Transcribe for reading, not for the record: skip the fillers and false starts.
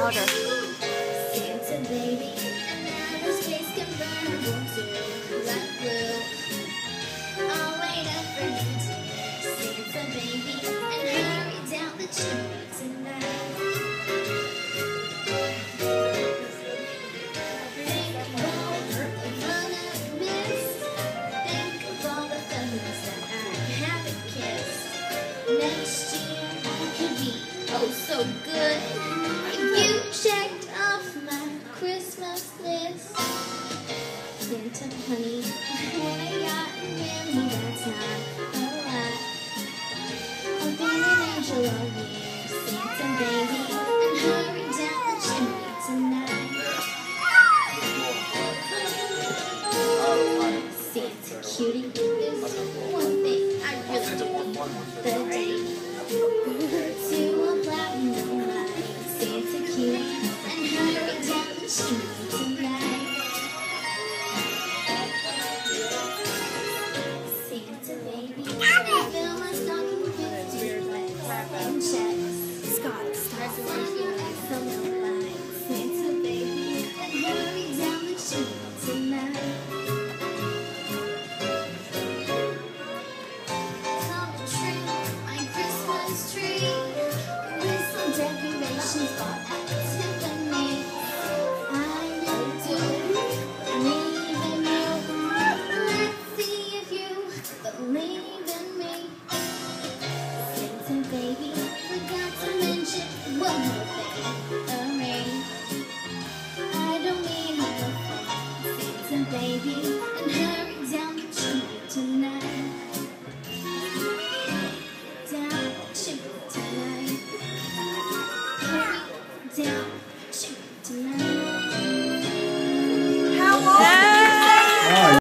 louder. Santa baby, and outer space convertible to light blue. I'll wait up for you, dear Santa baby, and hurry down the chimney tonight. Think of all the fun I've missed. Think of all the fellas that I haven't kissed. Next year I could be oh so good if you checked off my Christmas list. Santa honey, what I got really that's not a lot. I've been an angel all year, Santa baby, and hurry down the chimney tonight. Santa cutie, there's one thing I really want the day to a platinum light. Santa cutie, and hurry down the chimney tonight. Santa baby, fill my stocking with duets and checks. Scott, stop. From the light, Santa baby, and hurry down the chimney tonight. Come and trim my Christmas tree with some decorations bought at Tiffany. I really do believe in you. Let's see if you believe in me. Santa baby, forgot to mention one more thing. A ring. I don't mean a thing. Santa baby, and hurry down the chimney tonight. Down the chimney tonight. Hurry down the chimney tonight.